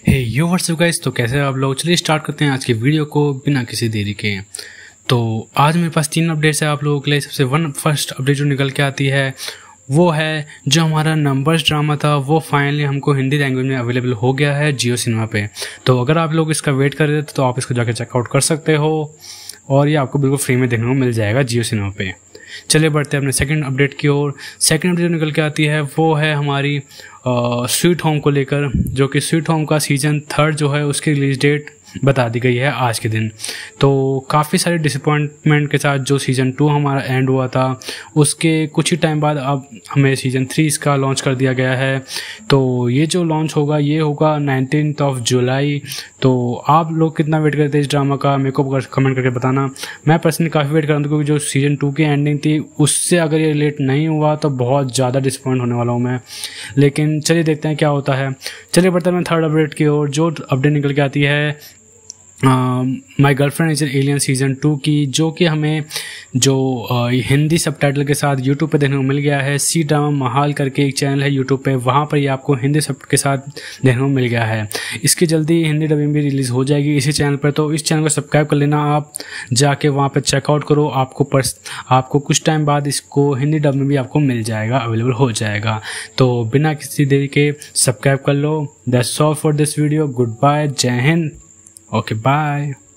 हे यो WhatsApp guys, तो कैसे आप लोग। चलिए स्टार्ट करते हैं आज की वीडियो को बिना किसी देरी के। तो आज मेरे पास 3 अपडेट्स है आप लोगों के लिए। सबसे फर्स्ट अपडेट जो निकल के आती है वो है जो हमारा नंबर्स ड्रामा था वो फाइनली हमको हिंदी लैंग्वेज में अवेलेबल हो गया है जियो सिनेमा पे। तो अगर आप लोग इसका वेट कर रहे थे तो आप इसको जाकर चेकआउट कर सकते हो और ये आपको बिल्कुल फ्री में देखने को मिल जाएगा जियो सिनेमा पे। चलिए बढ़ते हैं अपने सेकंड अपडेट की ओर। सेकंड अपडेट जो निकल के आती है वो है हमारी स्वीट होम को लेकर, जो कि स्वीट होम का सीज़न 3 जो है उसकी रिलीज डेट बता दी गई है आज के दिन। तो काफ़ी सारे डिसअपॉइंटमेंट के साथ जो सीज़न 2 हमारा एंड हुआ था उसके कुछ ही टाइम बाद अब हमें सीज़न 3 इसका लॉन्च कर दिया गया है। तो ये जो लॉन्च होगा ये होगा 19 जुलाई। तो आप लोग कितना वेट करते हैं इस ड्रामा का मेरे को कमेंट करके बताना। मैं पर्सनली काफ़ी वेट कर रहा हूँ क्योंकि जो सीज़न 2 की एंडिंग थी उससे अगर ये लेट नहीं हुआ तो बहुत ज़्यादा डिसअपॉइंट होने वाला हूँ मैं। लेकिन चलिए देखते हैं क्या होता है। चलिए बढ़ते हैं थर्ड अपडेट की ओर। जो अपडेट निकल के आती है my girlfriend is an alien season 2 की, जो कि हमें जो हिंदी सबटाइटल के साथ यूट्यूब पे देखने को मिल गया है। सी ड्रामा महाल करके एक चैनल है यूट्यूब पे, वहाँ पर ये आपको हिंदी सब के साथ देखने को मिल गया है। इसकी जल्दी हिंदी डबिंग भी रिलीज़ हो जाएगी इसी चैनल पर। तो इस चैनल को सब्सक्राइब कर लेना, आप जाके वहाँ पर चेकआउट करो। आपको कुछ टाइम बाद इसको हिंदी डब में भी आपको मिल जाएगा, अवेलेबल हो जाएगा। तो बिना किसी देरी के सब्सक्राइब कर लो। That's all for this video. Good bye, जय हिंद। Okay, bye.